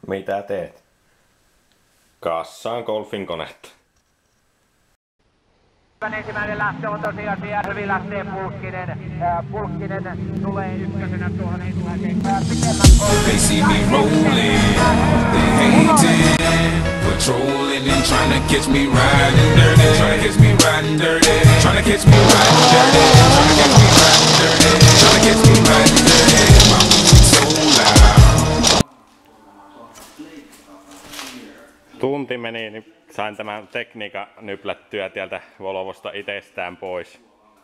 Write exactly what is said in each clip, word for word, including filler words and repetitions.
Mitä teet? Kassaan golfin konetta. Ensimmäinen lähtö on tosiaan Järvi lähtee Pulkkinen. Äh, Pulkkinen tulee ykkösenä tuohon ensimmäiseen pitemmän. They see me rolling, they hating, patrolling and trying to catch me riding dirty, trying to catch me riding dirty, trying to catch me riding dirty, trying to catch me riding dirty, trying to catch me riding dirty. My music so loud. Tunti meni, niin sain tämän tekniikan nyplättyä täältä Volvosta itsestään pois.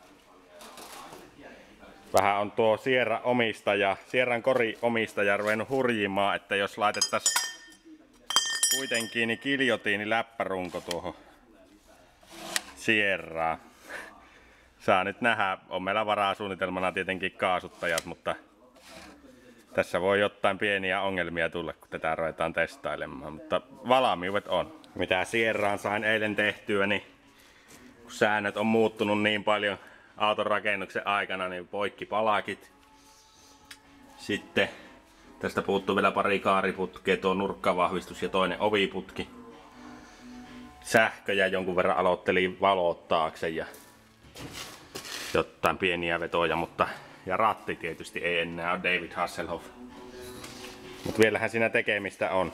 Vähän on tuo Sierra omistaja, Sierran kori omistaja ruvennut hurjimaan, että jos laitettaisiin kuitenkin niin giljotiini läppärunko tuohon Sierraan. Saa nyt nähdä, on meillä varasuunnitelmana tietenkin kaasuttajat, mutta tässä voi jotain pieniä ongelmia tulla, kun tätä ruvetaan testailemaan, mutta valmiudet on. Mitä Sierraan sain eilen tehtyä, niin kun säännöt on muuttunut niin paljon auton rakennuksen aikana, niin poikkipalakit. Sitten tästä puuttuu vielä pari kaariputkea, tuo nurkkavahvistus ja toinen oviputki. Sähkö ja jonkun verran aloittelin valot taakse ja jotain pieniä vetoja, mutta ja ratti tietysti ei enää ole David Hasselhoff. Mutta vielähän siinä tekemistä on.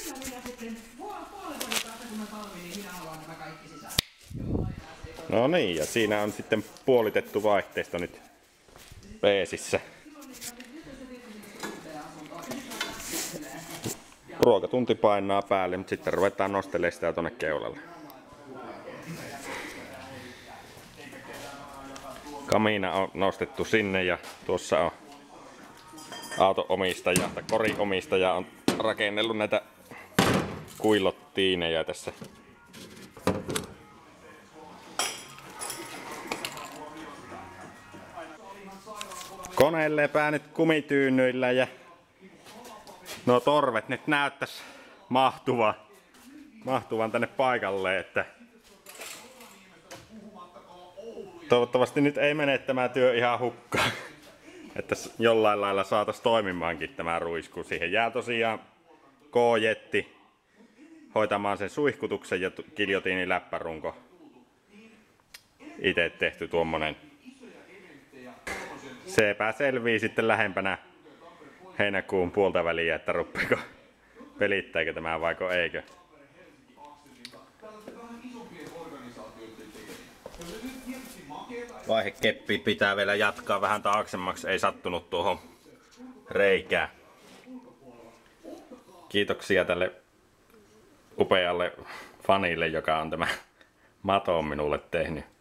No niin, ja siinä on sitten puolitettu vaihteisto nyt peesissä. Ruokatunti painaa päälle, mutta sitten ruvetaan nostelemaan sitä tonne keulalle. Kamiina on nostettu sinne ja tuossa on auto-omistaja tai kori-omistaja on rakennellut näitä kuilottiineja tässä. Kone lepää nyt kumityynyillä ja nuo torvet nyt näyttäisi mahtuvan, mahtuvan tänne paikalle, että toivottavasti nyt ei mene tämä työ ihan hukkaan, että jollain lailla saataisiin toimimaankin tämä ruisku. Siihen jää tosiaan K-jetti hoitamaan sen suihkutuksen ja giljotiinin läppärunko. Itse tehty tuommoinen. Sepä selvii sitten lähempänä heinäkuun puolta väliä, että ruppeeko pelittääkö tämä vaiko eikö. Vaihekeppi pitää vielä jatkaa vähän taaksemmaksi, ei sattunut tuohon reikään. Kiitoksia tälle upealle fanille, joka on tämä maton minulle tehnyt.